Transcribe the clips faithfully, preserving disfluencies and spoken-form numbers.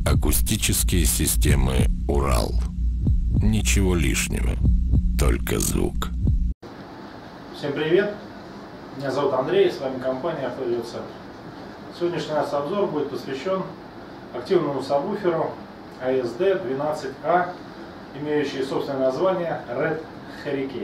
Акустические системы «Урал». Ничего лишнего, только звук. Всем привет! Меня зовут Андрей, с вами компания Автовиоцентр. Сегодняшний наш обзор будет посвящен активному сабвуферу эй эс ди двенадцать а, имеющий собственное название Red Hurricane.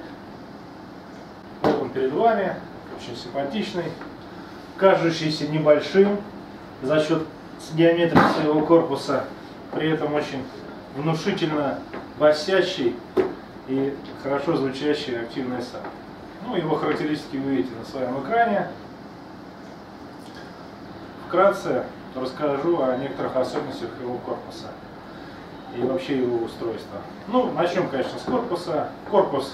Вот он перед вами, очень симпатичный, кажущийся небольшим за счет диаметра своего корпуса, при этом очень внушительно басящий и хорошо звучащий активный саб. Ну, его характеристики вы видите на своем экране. Вкратце расскажу о некоторых особенностях его корпуса и вообще его устройства. Ну, начнем, конечно, с корпуса. Корпус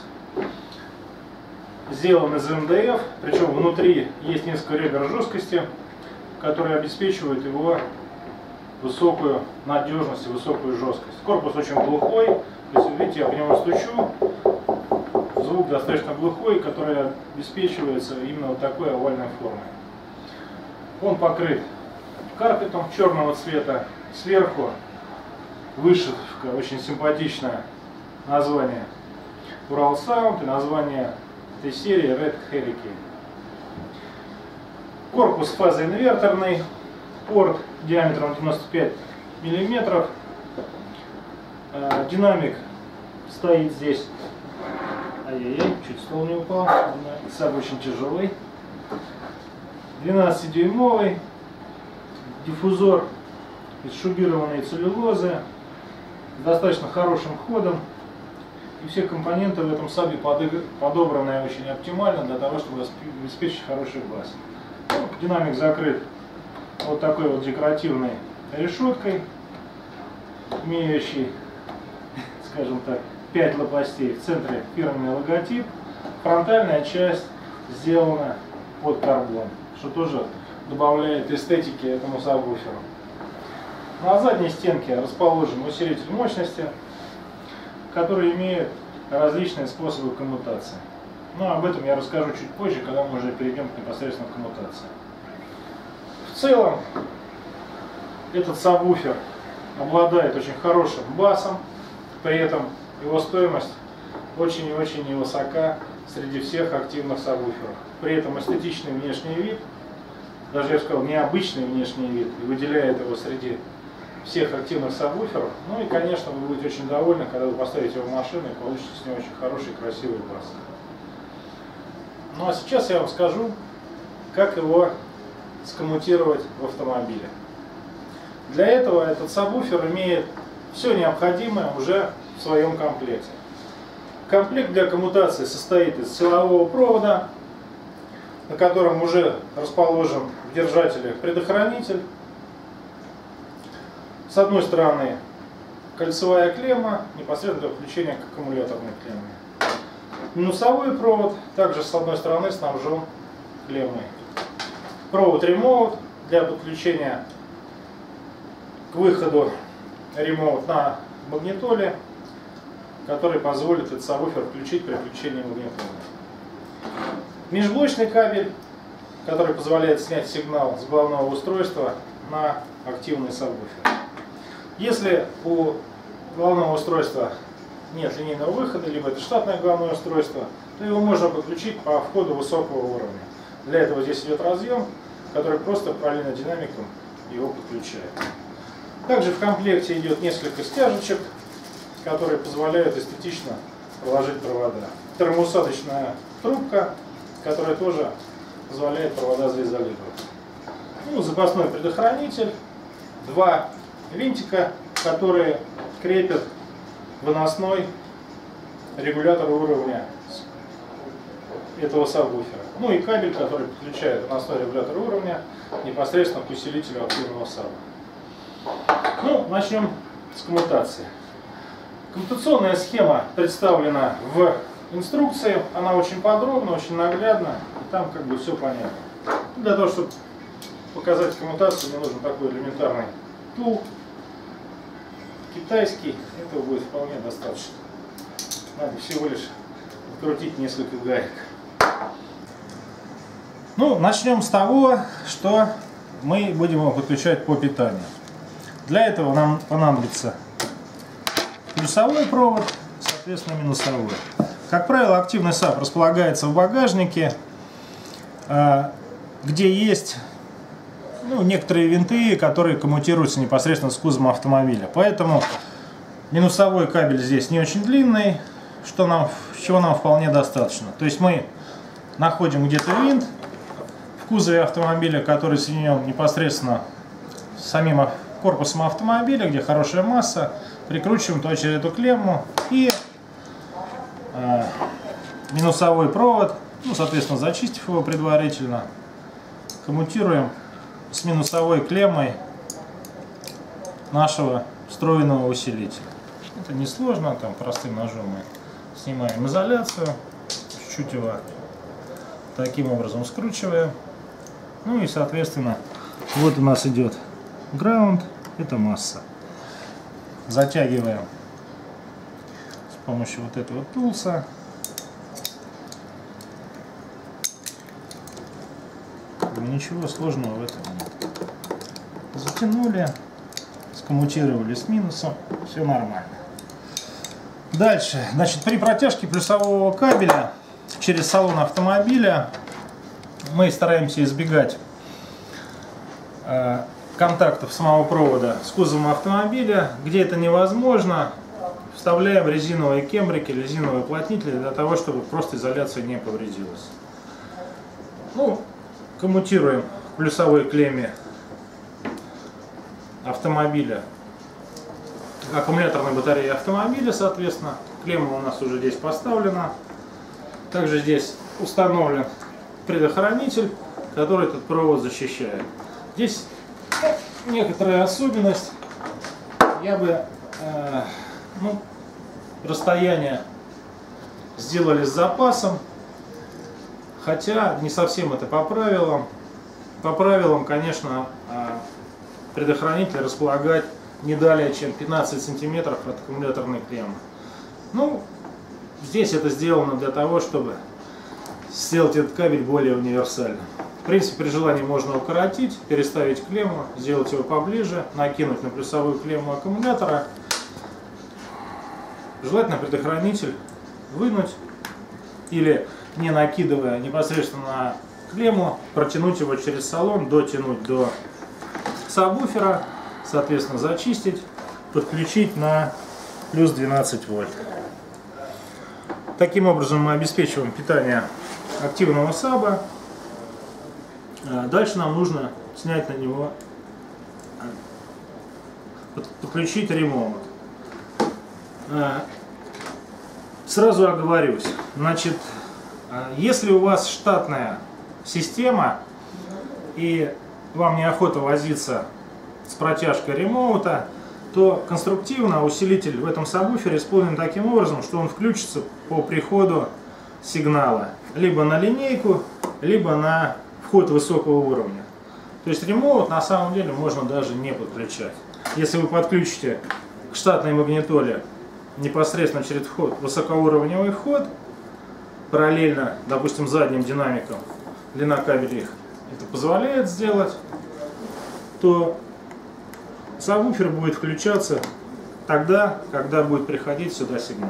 сделан из эм дэ эф, причем внутри есть несколько ребер жесткости, которые обеспечивают его высокую надежность и высокую жесткость. Корпус очень глухой, то есть, видите, я по нему стучу, звук достаточно глухой, который обеспечивается именно вот такой овальной формой. Он покрыт карпетом черного цвета, сверху вышивка, очень симпатичное название Ural Sound и название этой серии Red Hurricane. Корпус фазоинверторный, порт диаметром девяносто пять миллиметров, динамик стоит здесь, ай-яй-яй, чуть стол не упал, саб очень тяжелый, двенадцатидюймовый, диффузор из шубированной целлюлозы, с достаточно хорошим ходом, и все компоненты в этом сабе подобраны очень оптимально для того, чтобы обеспечить хороший бас. Ну, динамик закрыт вот такой вот декоративной решеткой, имеющей, скажем так, пять лопастей. В центре фирменный логотип. Фронтальная часть сделана под карбон, что тоже добавляет эстетики этому сабвуферу. На задней стенке расположен усилитель мощности, который имеет различные способы коммутации. Но об этом я расскажу чуть позже, когда мы уже перейдем к непосредственно коммутации. В целом, этот сабвуфер обладает очень хорошим басом, при этом его стоимость очень и очень невысока среди всех активных сабвуферов. При этом эстетичный внешний вид, даже я бы сказал необычный внешний вид, и выделяет его среди всех активных сабвуферов. Ну и, конечно, вы будете очень довольны, когда вы поставите его в машину и получите с него очень хороший красивый бас. Ну а сейчас я вам скажу, как его скоммутировать в автомобиле. Для этого этот сабвуфер имеет все необходимое уже в своем комплекте. Комплект для коммутации состоит из силового провода, на котором уже расположен в держателе предохранитель. С одной стороны кольцевая клемма, непосредственно для подключения к аккумуляторной клемме. Минусовой провод также с одной стороны снабжен клеммой. Провод ремоут для подключения к выходу ремоут на магнитоле, который позволит этот сабвуфер включить при включении магнитолы. Межблочный кабель, который позволяет снять сигнал с головного устройства на активный сабвуфер. Если у головного устройства нет линейного выхода, либо это штатное головное устройство, то его можно подключить по входу высокого уровня. Для этого здесь идет разъем, который просто параллельно динамиком его подключает. Также в комплекте идет несколько стяжечек, которые позволяют эстетично проложить провода. Термоусадочная трубка, которая тоже позволяет провода заизолировать. Ну, запасной предохранитель, два винтика, которые крепят выносной регулятор уровня этого сабвуфера. Ну и кабель, который подключает выносной регулятор уровня непосредственно к усилителю активного саба. Ну, начнем с коммутации. Коммутационная схема представлена в инструкции. Она очень подробна, очень наглядна. И там как бы все понятно. Для того, чтобы показать коммутацию, мне нужен такой элементарный тул. Китайский. Этого будет вполне достаточно. Надо всего лишь открутить несколько гаек. Ну, начнем с того, что мы будем его подключать по питанию. Для этого нам понадобится плюсовой провод, соответственно минусовой. Как правило, активный САП располагается в багажнике, где есть ну, некоторые винты, которые коммутируются непосредственно с кузовом автомобиля. Поэтому минусовой кабель здесь не очень длинный, что нам, чего нам вполне достаточно. То есть мы находим где-то винт в кузове автомобиля, который соединен непосредственно с самим корпусом автомобиля, где хорошая масса, прикручиваем туда через эту клемму и э, минусовой провод, ну, соответственно, зачистив его предварительно, коммутируем с минусовой клеммой нашего встроенного усилителя. Это несложно, там простым ножом мы снимаем изоляцию, чуть-чуть его таким образом скручиваем. Ну и соответственно вот у нас идет граунд, это масса. Затягиваем с помощью вот этого тулса. Ничего сложного в этом нет. Затянули, скоммутировали с минусом, все нормально. Дальше, значит, при протяжке плюсового кабеля через салон автомобиля мы стараемся избегать э, контактов самого провода с кузовом автомобиля. Где это невозможно, вставляем резиновые кембрики, резиновые уплотнители для того, чтобы просто изоляция не повредилась. Ну, коммутируем к плюсовой клемме автомобиля, аккумуляторной батареи автомобиля, соответственно. Клемма у нас уже здесь поставлена. Также здесь установлен предохранитель, который этот провод защищает. Здесь некоторая особенность. Я бы э, ну, расстояние сделали с запасом. Хотя не совсем это по правилам. По правилам, конечно, предохранитель располагать не далее, чем пятнадцать сантиметров от аккумуляторной клеммы. Ну, здесь это сделано для того, чтобы сделать этот кабель более универсальным. В принципе, при желании можно укоротить, переставить клемму, сделать его поближе, накинуть на плюсовую клемму аккумулятора. Желательно предохранитель вынуть или, не накидывая непосредственно на клемму, протянуть его через салон, дотянуть до сабвуфера, соответственно зачистить, подключить на плюс двенадцать вольт. Таким образом мы обеспечиваем питание активного саба. Дальше нам нужно снять на него, подключить ремонт. Сразу оговорюсь, значит, если у вас штатная система и вам неохота возиться с протяжкой ремоута, то конструктивно усилитель в этом сабвуфере исполнен таким образом, что он включится по приходу сигнала либо на линейку, либо на вход высокого уровня. То есть ремоут на самом деле можно даже не подключать. Если вы подключите к штатной магнитоле непосредственно через вход высокоуровневый вход, параллельно, допустим, задним динамиком, длина кабелей их это позволяет сделать, то сабвуфер будет включаться тогда, когда будет приходить сюда сигнал.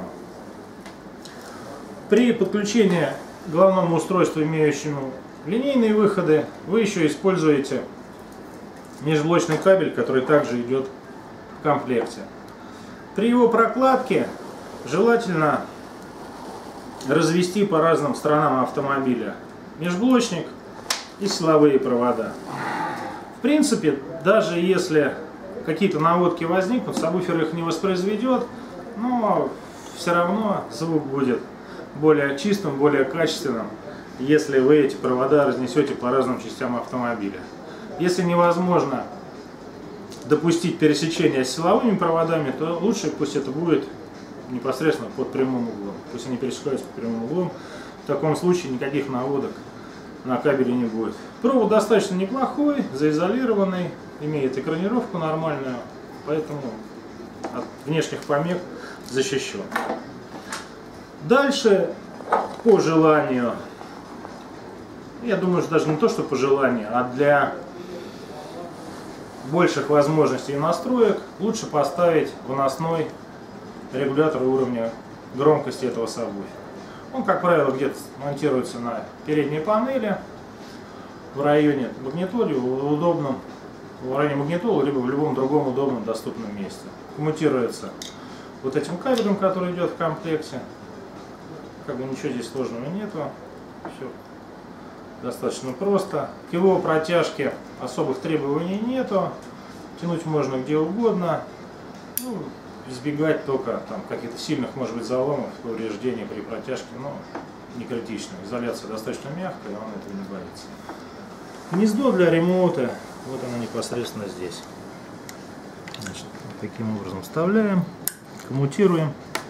При подключении к головному устройству, имеющему линейные выходы, вы еще используете межблочный кабель, который также идет в комплекте. При его прокладке желательно развести по разным сторонам автомобиля межблочник и силовые провода. В принципе, даже если какие-то наводки возникнут, сабвуфер их не воспроизведет, но все равно звук будет более чистым, более качественным, если вы эти провода разнесете по разным частям автомобиля. Если невозможно допустить пересечение с силовыми проводами, то лучше пусть это будет непосредственно под прямым углом. Пусть они пересекаются под прямым углом. В таком случае никаких наводок на кабеле не будет. Провод достаточно неплохой, заизолированный, имеет экранировку нормальную, поэтому от внешних помех защищен. Дальше, по желанию, я думаю, что даже не то, что по желанию, а для больших возможностей и настроек, лучше поставить выносной регулятор уровня громкости этого сабвуфера. Он, как правило, где-то монтируется на передней панели, в районе магнитолы, в удобном, в районе магнитолы, либо в любом другом удобном доступном месте. Коммутируется вот этим кабелем, который идет в комплекте. Как бы ничего здесь сложного нету. Все достаточно просто. К его протяжке особых требований нету. Тянуть можно где угодно. Ну, избегать только там каких-то сильных, может быть, заломов, повреждений при протяжке, но не критично. Изоляция достаточно мягкая, он этого не боится. Гнездо для ремонта, вот оно непосредственно здесь. Значит, вот таким образом вставляем, коммутируем.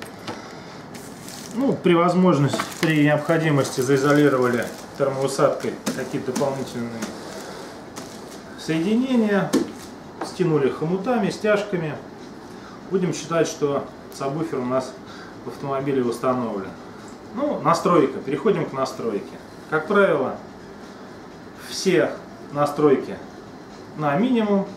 Ну, при возможности, при необходимости заизолировали термоусадкой какие-то дополнительные соединения, стянули хомутами, стяжками. Будем считать, что сабвуфер у нас в автомобиле установлен. Ну, настройка. Переходим к настройке. Как правило, все настройки на минимум.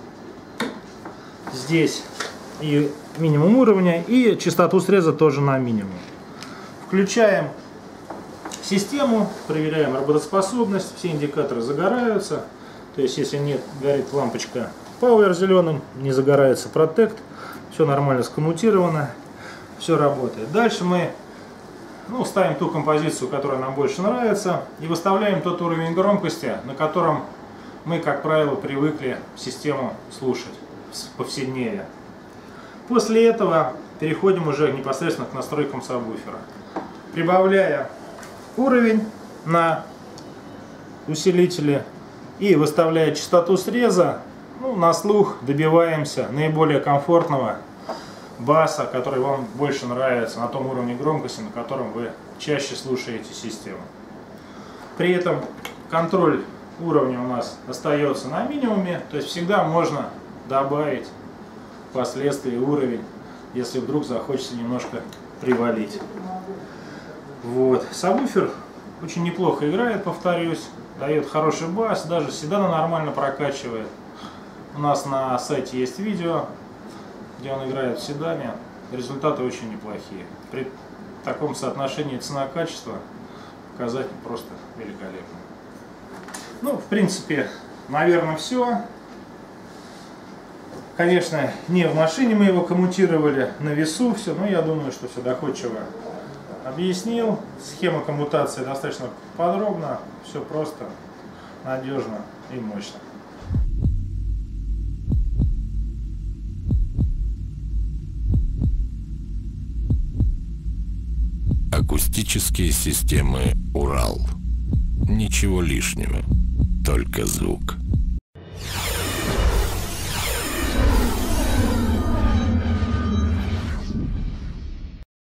Здесь и минимум уровня, и частоту среза тоже на минимум. Включаем систему, проверяем работоспособность. Все индикаторы загораются. То есть, если нет, горит лампочка Power зеленым, не загорается Protect. Все нормально скоммутировано, все работает. Дальше мы ну, ставим ту композицию, которая нам больше нравится, и выставляем тот уровень громкости, на котором мы, как правило, привыкли систему слушать в повседневе. После этого переходим уже непосредственно к настройкам сабвуфера. Прибавляя уровень на усилителе и выставляя частоту среза, ну, на слух добиваемся наиболее комфортного баса, который вам больше нравится, на том уровне громкости, на котором вы чаще слушаете систему. При этом контроль уровня у нас остается на минимуме, то есть всегда можно добавить впоследствии уровень, если вдруг захочется немножко привалить. Вот. Сабвуфер очень неплохо играет, повторюсь, дает хороший бас, даже седана нормально прокачивает. У нас на сайте есть видео, где он играет в седане. Результаты очень неплохие. При таком соотношении цена-качество показатель просто великолепный. Ну, в принципе, наверное, все. Конечно, не в машине мы его коммутировали, на весу все, но я думаю, что все доходчиво объяснил. Схема коммутации достаточно подробно, все просто, надежно и мощно. Акустические системы «Урал». Ничего лишнего, только звук.